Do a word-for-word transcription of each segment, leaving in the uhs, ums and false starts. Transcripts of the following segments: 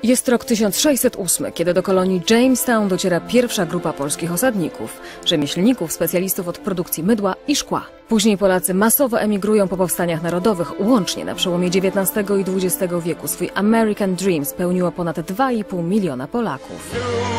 Jest rok tysiąc sześćset ósmy, kiedy do kolonii Jamestown dociera pierwsza grupa polskich osadników, rzemieślników, specjalistów od produkcji mydła i szkła. Później Polacy masowo emigrują po powstaniach narodowych. Łącznie na przełomie dziewiętnastego i dwudziestego wieku swój American Dream spełniło ponad dwa i pół miliona Polaków.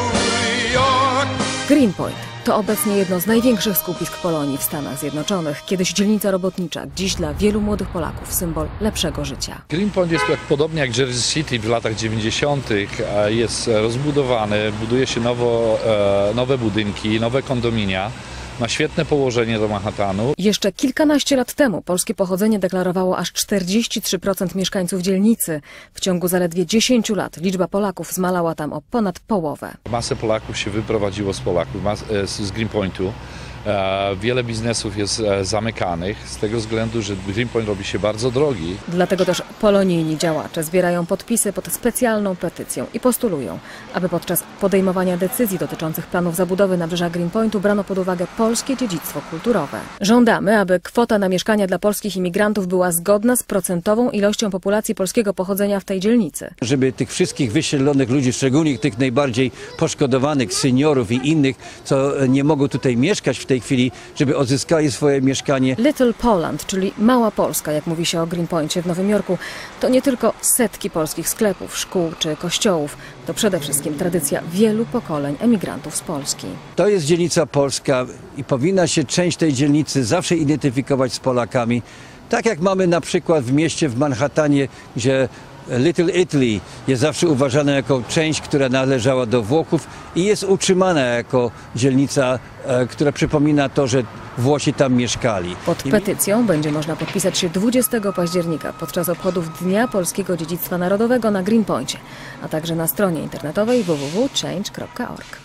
Greenpoint to obecnie jedno z największych skupisk Polonii w Stanach Zjednoczonych. Kiedyś dzielnica robotnicza, dziś dla wielu młodych Polaków symbol lepszego życia. Greenpoint jest jak, podobnie jak Jersey City w latach dziewięćdziesiątych. Jest rozbudowany, buduje się nowo, nowe budynki, nowe kondominia. Ma świetne położenie do Manhattanu. Jeszcze kilkanaście lat temu polskie pochodzenie deklarowało aż czterdzieści trzy procent mieszkańców dzielnicy. W ciągu zaledwie dziesięciu lat liczba Polaków zmalała tam o ponad połowę. Masę Polaków się wyprowadziło z Polaków, z Greenpointu. Wiele biznesów jest zamykanych z tego względu, że Greenpoint robi się bardzo drogi. Dlatego też polonijni działacze zbierają podpisy pod specjalną petycją i postulują, aby podczas podejmowania decyzji dotyczących planów zabudowy nabrzeża Greenpointu brano pod uwagę polskie dziedzictwo kulturowe. Żądamy, aby kwota na mieszkania dla polskich imigrantów była zgodna z procentową ilością populacji polskiego pochodzenia w tej dzielnicy. Żeby tych wszystkich wysiedlonych ludzi, szczególnie tych najbardziej poszkodowanych, seniorów i innych, co nie mogą tutaj mieszkać w tej W tej chwili, żeby odzyskali swoje mieszkanie. Little Poland, czyli Mała Polska, jak mówi się o Greenpoincie w Nowym Jorku, to nie tylko setki polskich sklepów, szkół czy kościołów. To przede wszystkim tradycja wielu pokoleń emigrantów z Polski. To jest dzielnica polska i powinna się część tej dzielnicy zawsze identyfikować z Polakami. Tak jak mamy na przykład w mieście w Manhattanie, gdzie Little Italy jest zawsze uważana jako część, która należała do Włochów i jest utrzymana jako dzielnica, e, która przypomina to, że Włosi tam mieszkali. Pod petycją będzie można podpisać się dwudziestego października podczas obchodów Dnia Polskiego Dziedzictwa Narodowego na Greenpoincie, a także na stronie internetowej w w w kropka change kropka org.